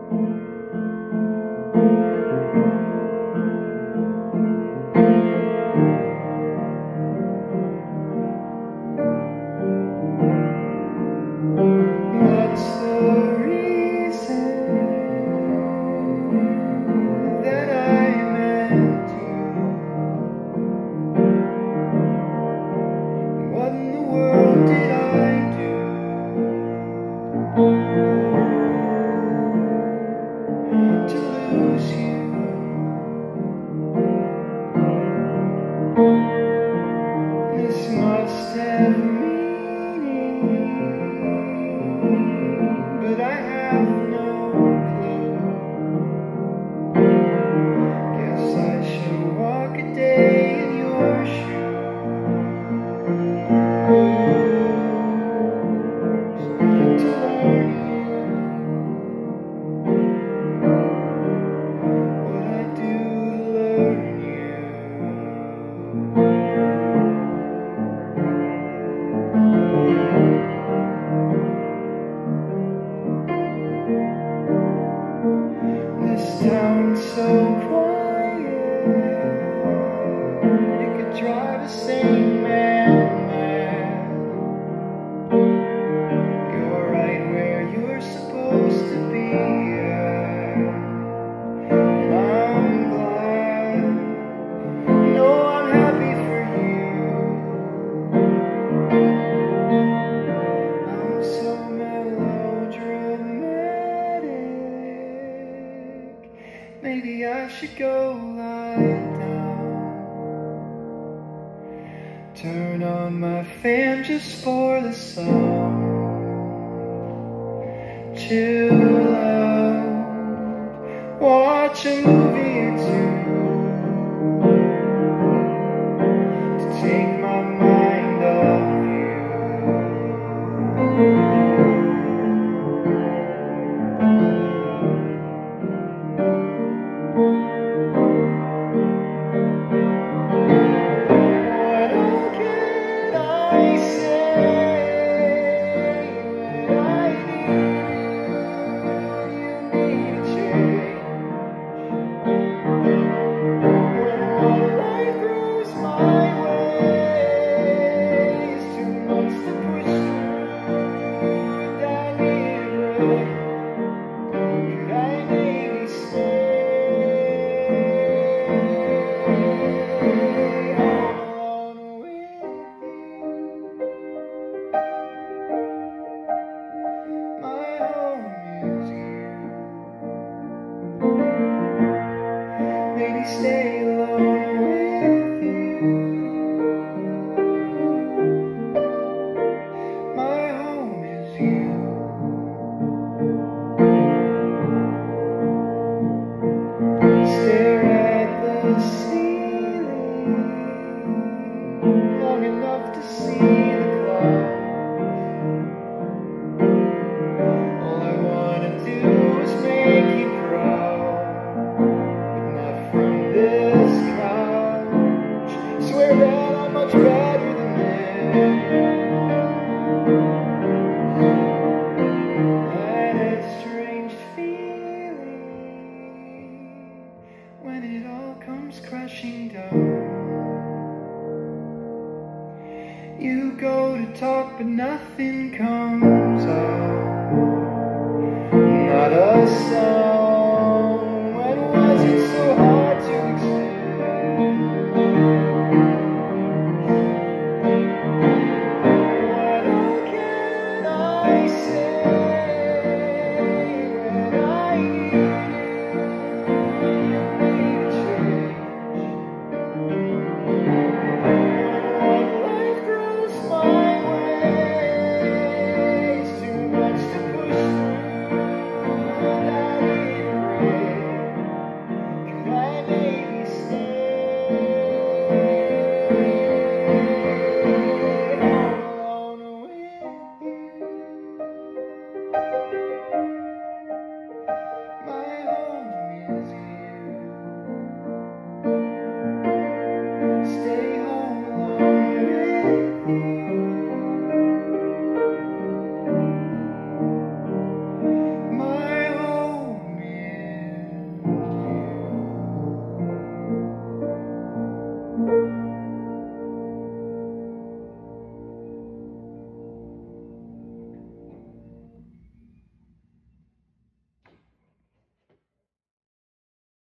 Maybe I should go lie down. Turn on my fan just for the sound. Chill out, watch a movie or two to take my mind off stay alone with you. My home is you. Stare at the ceiling long enough to see the clouds. All I wanna do is make you proud. This couch, swear that I'm much better than this. That strange feeling when it all comes crashing down. You go to talk but nothing comes out. Not a sound.